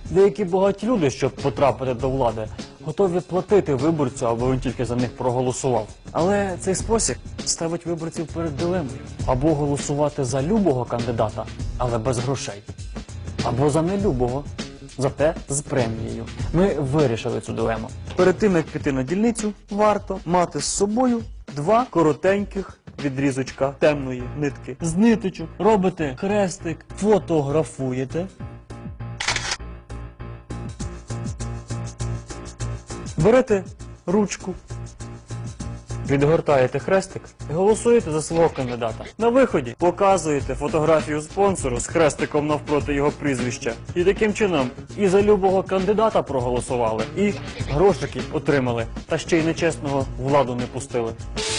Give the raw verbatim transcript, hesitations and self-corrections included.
Деякі багаті люди, щоб потрапити до влади, готові платити виборцю, аби він тільки за них проголосував. Але цей спосіб ставить виборців перед дилемою. Або голосувати за любого кандидата, але без грошей. Або за нелюбого, зате з премією. Ми вирішили цю дилему. Перед тим, як піти на дільницю, варто мати з собою два коротеньких відрізочка темної нитки. З ниточок робите хрестик, фотографуєте. Берете ручку, відгортаєте хрестик і голосуєте за свого кандидата. На виході показуєте фотографію спонсору з хрестиком навпроти його прізвища. І таким чином і за любого кандидата проголосували, і грошики отримали, та ще й нечесного владу не пустили.